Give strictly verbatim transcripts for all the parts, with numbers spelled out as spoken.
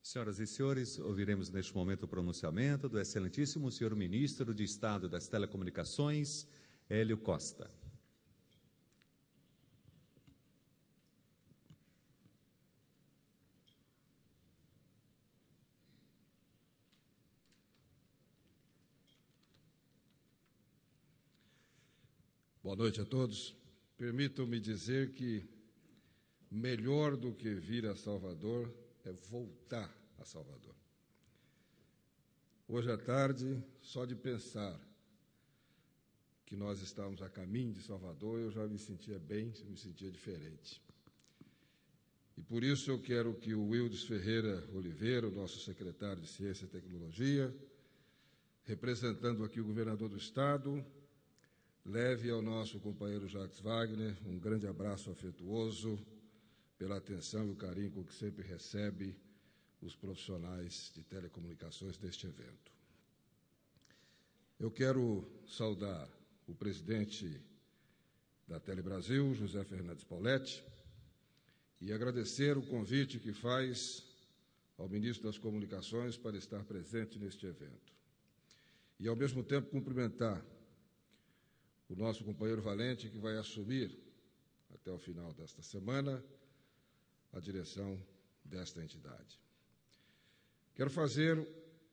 Senhoras e senhores, ouviremos neste momento o pronunciamento do excelentíssimo senhor Ministro de Estado das Telecomunicações, Hélio Costa. Boa noite a todos. Permitam-me dizer que melhor do que vir a Salvador é voltar a Salvador. Hoje à tarde, só de pensar que nós estávamos a caminho de Salvador, eu já me sentia bem, me sentia diferente. E por isso eu quero que o Wildes Ferreira Oliveira, o nosso secretário de Ciência e Tecnologia, representando aqui o governador do Estado, leve ao nosso companheiro Jacques Wagner um grande abraço afetuoso pela atenção e o carinho com que sempre recebe os profissionais de telecomunicações deste evento. Eu quero saudar o presidente da Telebrasil, José Fernandes Pauletti, e agradecer o convite que faz ao ministro das Comunicações para estar presente neste evento. E, ao mesmo tempo, cumprimentar o nosso companheiro Valente, que vai assumir, até o final desta semana, a direção desta entidade. Quero fazer,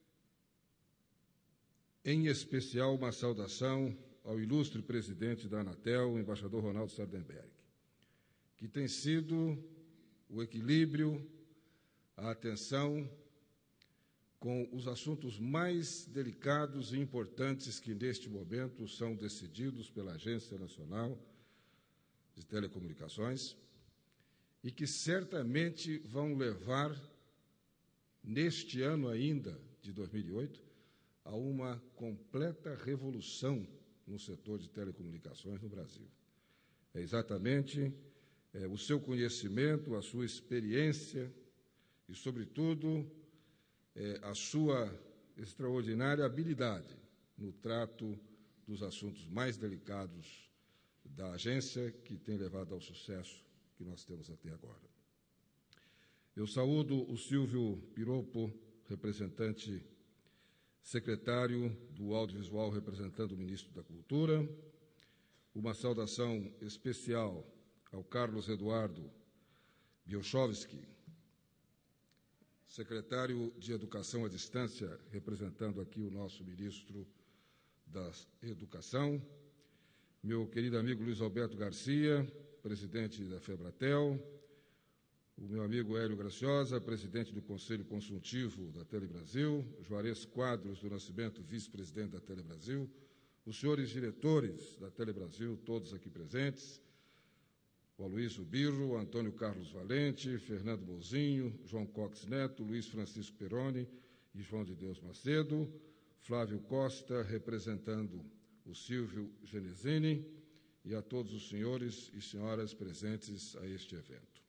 em especial, uma saudação ao ilustre presidente da Anatel, o embaixador Ronaldo Sardenberg, que tem sido o equilíbrio, a atenção com os assuntos mais delicados e importantes que, neste momento, são decididos pela Agência Nacional de Telecomunicações e que certamente vão levar, neste ano ainda, de dois mil e oito, a uma completa revolução no setor de telecomunicações no Brasil. É exatamente é, o seu conhecimento, a sua experiência e, sobretudo, é, a sua extraordinária habilidade no trato dos assuntos mais delicados da agência, que tem levado ao sucesso que nós temos até agora. Eu saúdo o Silvio Piropo, representante secretário do Audiovisual, representando o ministro da Cultura. Uma saudação especial ao Carlos Eduardo Bielchowski, secretário de Educação à Distância, representando aqui o nosso ministro da Educação. Meu querido amigo Luiz Alberto Garcia, presidente da Febratel, o meu amigo Hélio Graciosa, presidente do Conselho Consultivo da Telebrasil, Juarez Quadros do Nascimento, vice-presidente da Telebrasil, os senhores diretores da Telebrasil, todos aqui presentes, o Aloysio Birro, Antônio Carlos Valente, Fernando Bolzinho, João Cox Neto, Luiz Francisco Peroni e João de Deus Macedo, Flávio Costa, representando o Silvio Genesini, e a todos os senhores e senhoras presentes a este evento.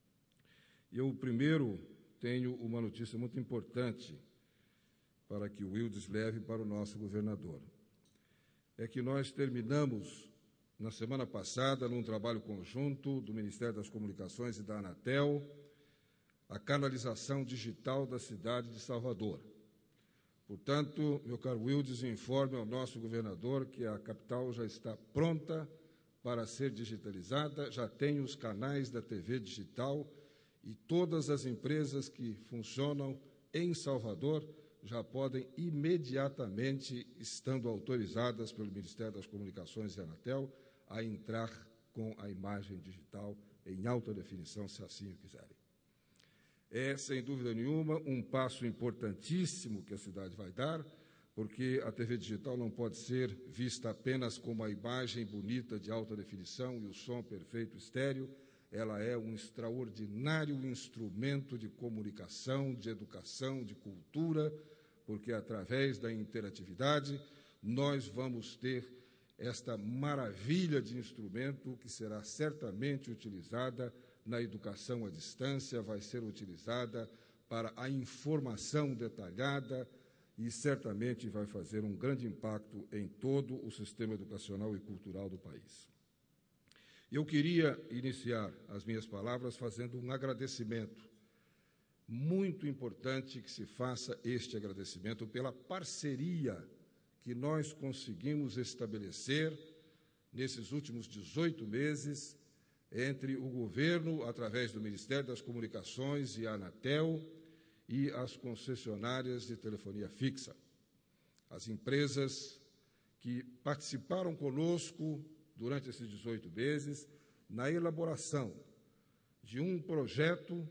Eu, primeiro, tenho uma notícia muito importante para que o Wildes leve para o nosso governador. É que nós terminamos, na semana passada, num trabalho conjunto do Ministério das Comunicações e da Anatel, a canalização digital da cidade de Salvador. Portanto, meu caro Wildes, informe ao nosso governador que a capital já está pronta para ser digitalizada, já tem os canais da T V digital e todas as empresas que funcionam em Salvador já podem imediatamente, estando autorizadas pelo Ministério das Comunicações e Anatel, a entrar com a imagem digital em alta definição, se assim o quiserem. É, sem dúvida nenhuma, um passo importantíssimo que a cidade vai dar, porque a T V digital não pode ser vista apenas como a imagem bonita de alta definição e o som perfeito estéreo. Ela é um extraordinário instrumento de comunicação, de educação, de cultura, porque através da interatividade nós vamos ter esta maravilha de instrumento que será certamente utilizada na educação à distância, vai ser utilizada para a informação detalhada e certamente vai fazer um grande impacto em todo o sistema educacional e cultural do país. Eu queria iniciar as minhas palavras fazendo um agradecimento muito importante que se faça este agradecimento pela parceria que nós conseguimos estabelecer nesses últimos dezoito meses entre o governo, através do Ministério das Comunicações e a Anatel, e as concessionárias de telefonia fixa. As empresas que participaram conosco durante esses dezoito meses na elaboração de um projeto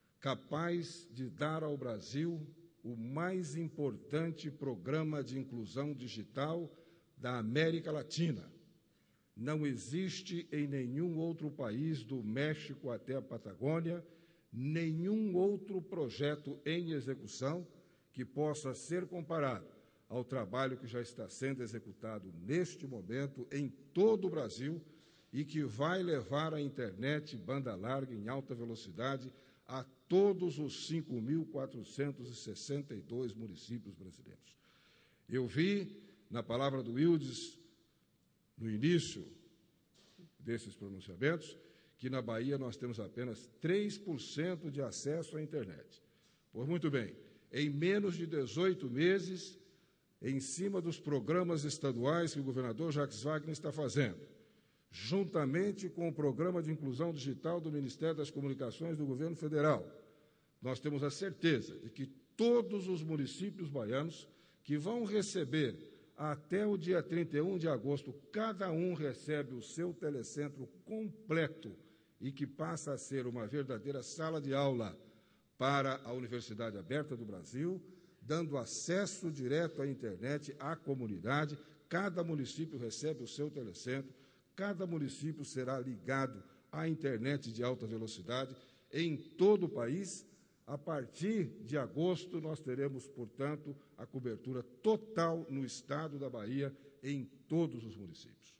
capaz de dar ao Brasil o mais importante programa de inclusão digital da América Latina. Não existe em nenhum outro país, do México até a Patagônia, nenhum outro projeto em execução que possa ser comparado ao trabalho que já está sendo executado neste momento em todo o Brasil e que vai levar a internet banda larga em alta velocidade a todos os cinco mil quatrocentos e sessenta e dois municípios brasileiros. Eu vi, na palavra do Wildes, no início desses pronunciamentos, que na Bahia nós temos apenas três por cento de acesso à internet. Pois muito bem, em menos de dezoito meses, em cima dos programas estaduais que o governador Jacques Wagner está fazendo, juntamente com o Programa de Inclusão Digital do Ministério das Comunicações do Governo Federal, nós temos a certeza de que todos os municípios baianos que vão receber até o dia trinta e um de agosto, cada um recebe o seu telecentro completo e que passa a ser uma verdadeira sala de aula para a Universidade Aberta do Brasil, dando acesso direto à internet à comunidade. Cada município recebe o seu telecentro, cada município será ligado à internet de alta velocidade em todo o país. A partir de agosto, nós teremos, portanto, a cobertura total no estado da Bahia, em todos os municípios.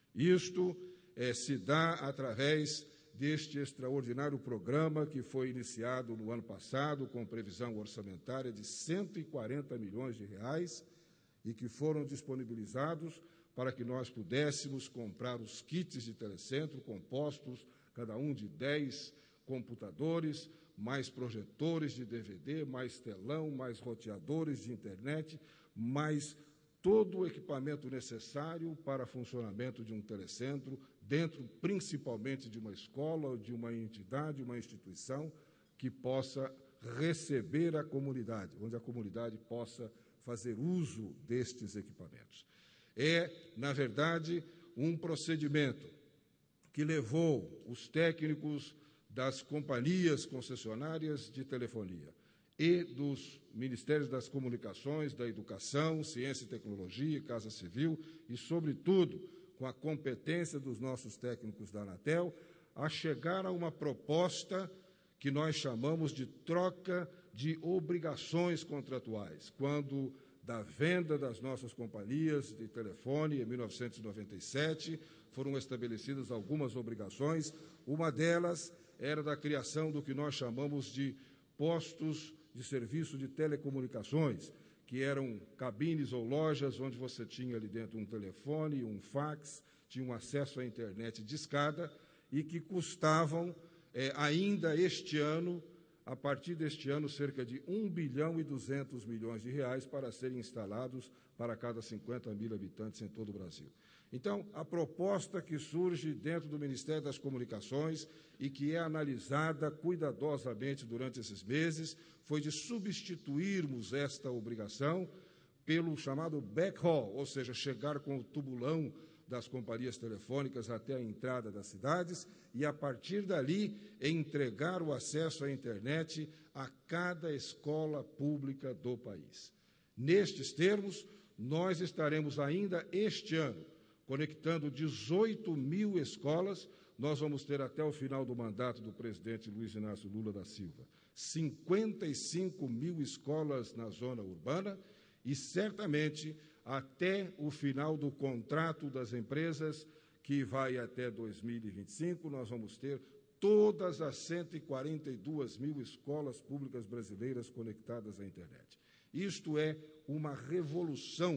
Isto é, se dá através deste extraordinário programa que foi iniciado no ano passado, com previsão orçamentária de cento e quarenta milhões de reais e que foram disponibilizados para que nós pudéssemos comprar os kits de telecentro, compostos cada um de dez computadores, mais projetores de D V D, mais telão, mais roteadores de internet, mais todo o equipamento necessário para funcionamento de um telecentro, dentro principalmente de uma escola, de uma entidade, uma instituição que possa receber a comunidade, onde a comunidade possa fazer uso destes equipamentos. É, na verdade, um procedimento que levou os técnicos das companhias concessionárias de telefonia e dos Ministérios das Comunicações, da Educação, Ciência e Tecnologia, Casa Civil e, sobretudo, com a competência dos nossos técnicos da Anatel, a chegar a uma proposta que nós chamamos de troca de obrigações contratuais, quando da venda das nossas companhias de telefone, em mil novecentos e noventa e sete, foram estabelecidas algumas obrigações. Uma delas era da criação do que nós chamamos de postos de serviço de telecomunicações, que eram cabines ou lojas onde você tinha ali dentro um telefone, um fax, tinha um acesso à internet de escada e que custavam, eh, ainda este ano, a partir deste ano, cerca de um bilhão e duzentos milhões de reais para serem instalados para cada cinquenta mil habitantes em todo o Brasil. Então, a proposta que surge dentro do Ministério das Comunicações e que é analisada cuidadosamente durante esses meses foi de substituirmos esta obrigação pelo chamado backhaul, ou seja, chegar com o tubulão das companhias telefônicas até a entrada das cidades e, a partir dali, entregar o acesso à internet a cada escola pública do país. Nestes termos, nós estaremos ainda este ano conectando dezoito mil escolas. Nós vamos ter, até o final do mandato do presidente Luiz Inácio Lula da Silva, cinquenta e cinco mil escolas na zona urbana e, certamente, até o final do contrato das empresas, que vai até dois mil e vinte e cinco, nós vamos ter todas as cento e quarenta e duas mil escolas públicas brasileiras conectadas à internet. Isto é uma revolução.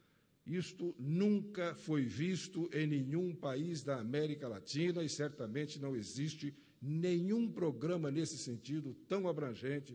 Isto nunca foi visto em nenhum país da América Latina e certamente não existe nenhum programa nesse sentido tão abrangente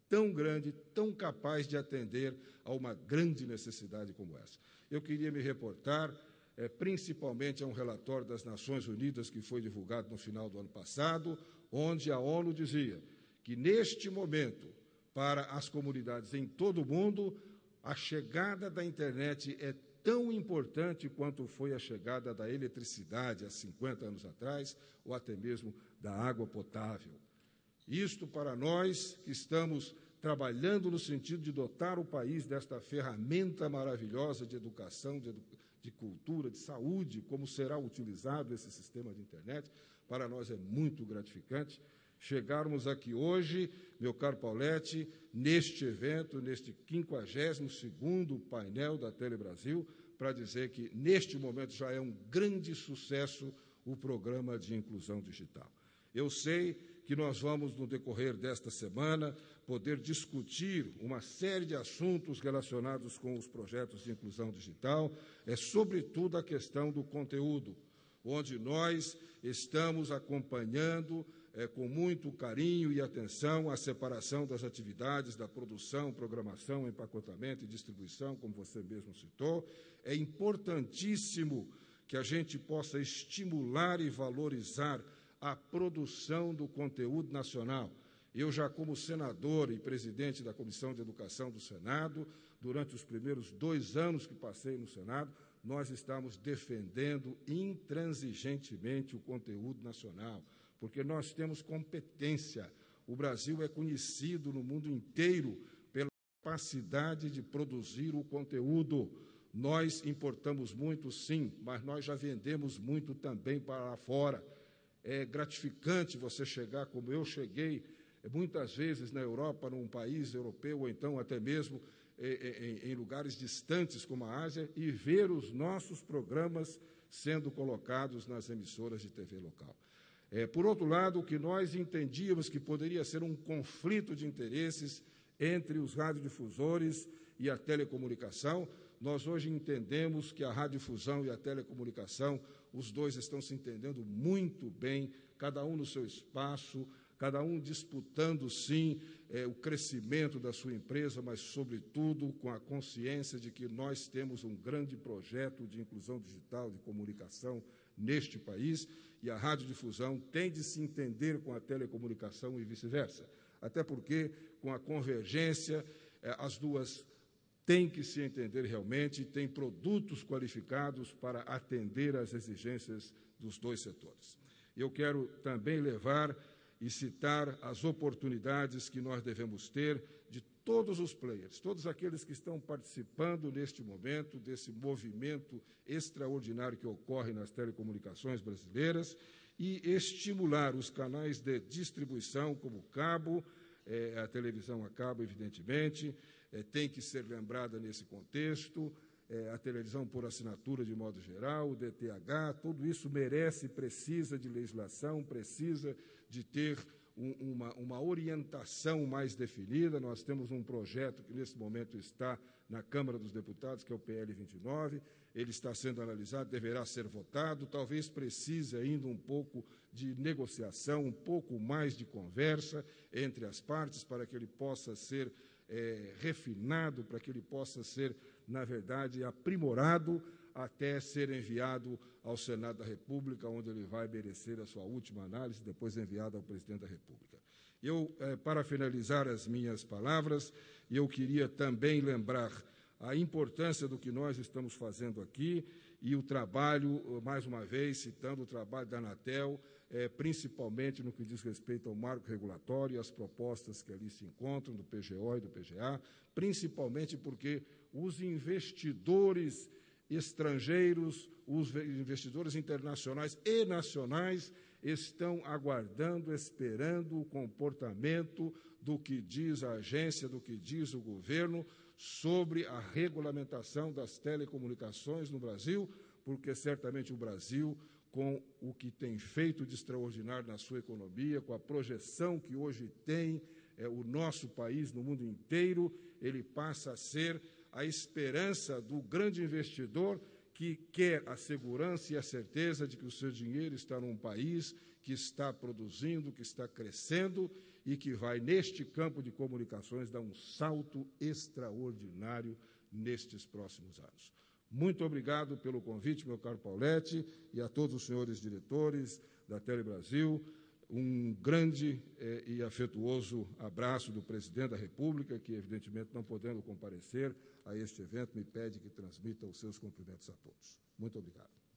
tão grande, tão capaz de atender a uma grande necessidade como essa. Eu queria me reportar, é, principalmente a um relatório das Nações Unidas que foi divulgado no final do ano passado, onde a ONU dizia que, neste momento, para as comunidades em todo o mundo, a chegada da internet é tão importante quanto foi a chegada da eletricidade há cinquenta anos atrás, ou até mesmo da água potável. Isto para nós que estamos trabalhando no sentido de dotar o país desta ferramenta maravilhosa de educação, de, edu de cultura, de saúde, como será utilizado esse sistema de internet, para nós é muito gratificante chegarmos aqui hoje, meu caro Pauletti, neste evento, neste quinquagésimo segundo painel da Telebrasil, para dizer que, neste momento, já é um grande sucesso o programa de inclusão digital. Eu sei que nós vamos, no decorrer desta semana, poder discutir uma série de assuntos relacionados com os projetos de inclusão digital, é sobretudo a questão do conteúdo, onde nós estamos acompanhando é, com muito carinho e atenção a separação das atividades da produção, programação, empacotamento e distribuição, como você mesmo citou. É importantíssimo que a gente possa estimular e valorizar a produção do conteúdo nacional. Eu já, como senador e presidente da Comissão de Educação do Senado, durante os primeiros dois anos que passei no Senado, nós estamos defendendo intransigentemente o conteúdo nacional, porque nós temos competência. O Brasil é conhecido no mundo inteiro pela capacidade de produzir o conteúdo. Nós importamos muito, sim, mas nós já vendemos muito também para lá fora. É gratificante você chegar, como eu cheguei, muitas vezes na Europa, num país europeu, ou então até mesmo em, em, em lugares distantes como a Ásia, e ver os nossos programas sendo colocados nas emissoras de T V local. É, por outro lado, o que nós entendíamos que poderia ser um conflito de interesses entre os radiodifusores e a telecomunicação, nós hoje entendemos que a radiodifusão e a telecomunicação, os dois estão se entendendo muito bem, cada um no seu espaço, cada um disputando, sim, é, o crescimento da sua empresa, mas, sobretudo, com a consciência de que nós temos um grande projeto de inclusão digital, de comunicação neste país, e a radiodifusão tem de se entender com a telecomunicação e vice-versa. Até porque, com a convergência, é, as duas têm que se entender realmente, têm produtos qualificados para atender às exigências dos dois setores. Eu quero também levar e citar as oportunidades que nós devemos ter de todos os players, todos aqueles que estão participando neste momento desse movimento extraordinário que ocorre nas telecomunicações brasileiras e estimular os canais de distribuição, como o cabo, eh, a televisão a cabo, evidentemente, eh, tem que ser lembrada nesse contexto, eh, a televisão por assinatura de modo geral, o D T H, tudo isso merece, precisa de legislação, precisa de ter um, uma, uma orientação mais definida. Nós temos um projeto que, nesse momento, está na Câmara dos Deputados, que é o P L vinte e nove, ele está sendo analisado, deverá ser votado, talvez precise ainda um pouco de negociação, um pouco mais de conversa entre as partes, para que ele possa ser é, refinado, para que ele possa ser, na verdade, aprimorado, até ser enviado ao Senado da República, onde ele vai merecer a sua última análise, depois enviado ao Presidente da República. Eu, eh, para finalizar as minhas palavras, eu queria também lembrar a importância do que nós estamos fazendo aqui e o trabalho, mais uma vez, citando o trabalho da Anatel, eh, principalmente no que diz respeito ao marco regulatório e as propostas que ali se encontram, do P G O e do P G A, principalmente porque os investidores estrangeiros, os investidores internacionais e nacionais estão aguardando, esperando o comportamento do que diz a agência, do que diz o governo sobre a regulamentação das telecomunicações no Brasil, porque certamente o Brasil, com o que tem feito de extraordinário na sua economia, com a projeção que hoje tem é, o nosso país no mundo inteiro, ele passa a ser a esperança do grande investidor que quer a segurança e a certeza de que o seu dinheiro está num país que está produzindo, que está crescendo e que vai, neste campo de comunicações, dar um salto extraordinário nestes próximos anos. Muito obrigado pelo convite, meu caro Pauletti, e a todos os senhores diretores da Telebrasil. Um grande eh, e afetuoso abraço do presidente da República, que, evidentemente, não podendo comparecer a este evento, me pede que transmita os seus cumprimentos a todos. Muito obrigado.